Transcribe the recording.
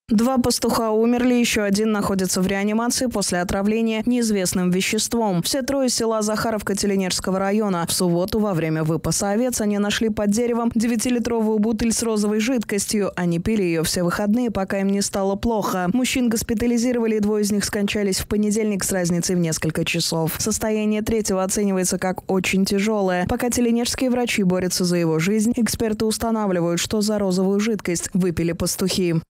Два пастуха умерли, еще один находится в реанимации после отравления неизвестным веществом. Все трое из села Захаровка Теленежского района. В субботу во время выпаса овец они нашли под деревом 9-литровую бутыль с розовой жидкостью. Они пили ее все выходные, пока им не стало плохо. Мужчин госпитализировали, и двое из них скончались в понедельник с разницей в несколько часов. Состояние третьего оценивается как очень тяжелое. Пока теленежские врачи борются за его жизнь, эксперты устанавливают, что за розовую жидкость выпили пастухи.